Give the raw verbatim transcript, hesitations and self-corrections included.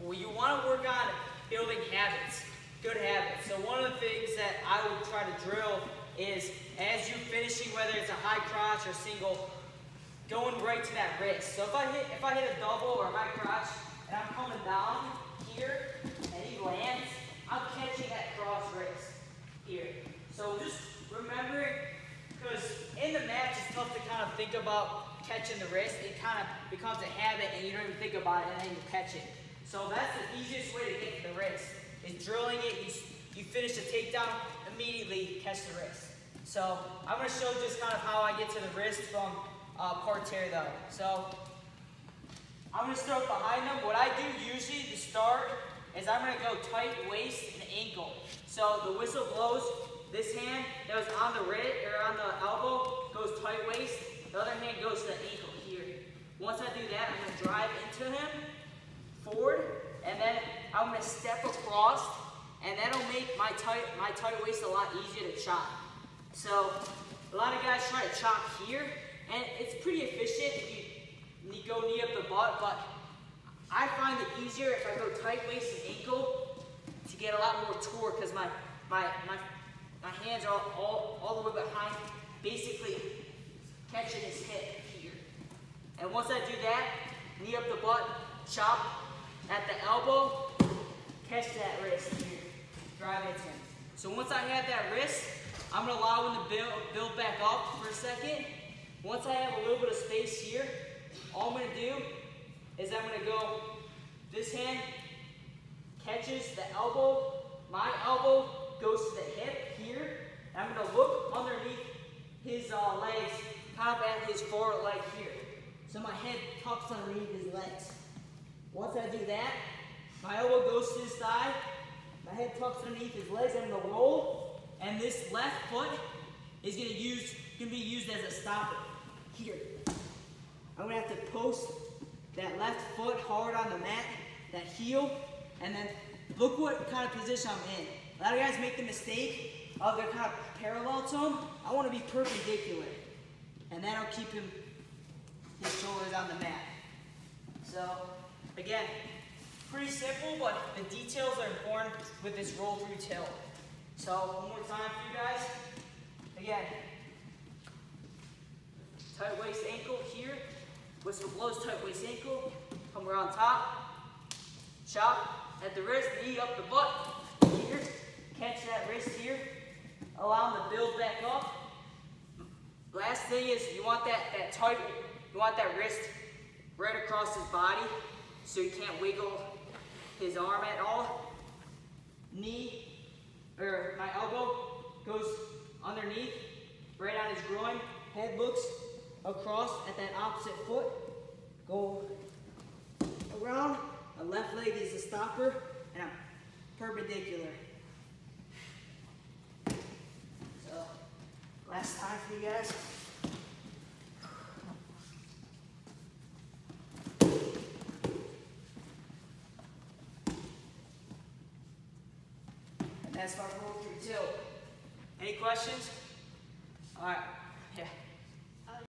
Well, you want to work on building habits, good habits. So one of the things that I would try to drill is as you're finishing, whether it's a high crotch or single, going right to that wrist. So if I hit if I hit a double or a high crotch and I'm coming down here and he lands, I'm catching that cross wrist here. So just remembering, because in the match it's tough to kind of think about catching the wrist. It kind of becomes a habit and you don't even think about it and then you catch it. So that's the easiest way to get to the wrist, is drilling it. You, you finish the takedown, immediately catch the wrist. So I'm going to show just kind of how I get to the wrist from uh, parterre though. So I'm going to start behind them. What I do usually to start is I'm going to go tight waist and ankle. So the whistle blows, this hand that was on the wrist or on the elbow goes tight waist. The other hand goes to the ankle here. Once I do that, I'm going to drive into him, forward, and then I'm going to step across, and that'll make my tight, my tight waist a lot easier to chop. So a lot of guys try to chop here, and it's pretty efficient if you, you go knee up the butt, but I find it easier if I go tight waist and ankle to get a lot more torque, because my, my, my, my hands are all, all, all the way behind, basically catching his hip here. And once I do that, knee up the butt, chop at the elbow, catch that wrist here, drive into him. So once I have that wrist, I'm going to allow him to build, build back up for a second. Once I have a little bit of space here, all I'm going to do is I'm going to go, this hand catches the elbow, my elbow goes to the hip here, and I'm going to look underneath his uh, legs, kind of at his forward leg here. So my head tucks underneath his legs. Once I do that, my elbow goes to his thigh, my head tucks underneath his legs, I'm going to roll, and this left foot is going to use going to be used as a stopper here. I'm going to have to post that left foot hard on the mat, that heel, and then look what kind of position I'm in. A lot of guys make the mistake of they're kind of parallel to him. I want to be perpendicular, and that'll keep him, his shoulders on the mat. So again, pretty simple, but the details are important with this roll through tilt. So one more time for you guys. Again, tight waist ankle here, whistle blows, tight waist ankle, come around top, chop at the wrist, knee up the butt, here, catch that wrist here, allow him to build back up. Last thing is you want that, that tight, you want that wrist right across his body so you can't wiggle his arm at all. Knee, or my elbow goes underneath, right on his groin, head looks across at that opposite foot, go around, my left leg is the stopper, and I'm perpendicular. So, last time for you guys. And that's my roll through tilt. Any questions? All right, yeah.